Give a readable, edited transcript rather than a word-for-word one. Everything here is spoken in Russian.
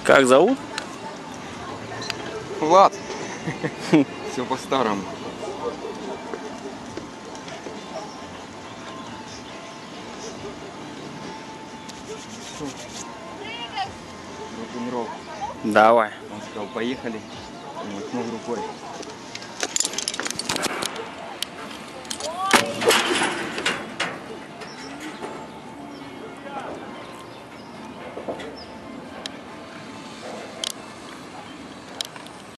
Как зовут? Влад. Все по-старому. Рок-н-ролл. Давай. Он сказал, поехали. Махнул рукой.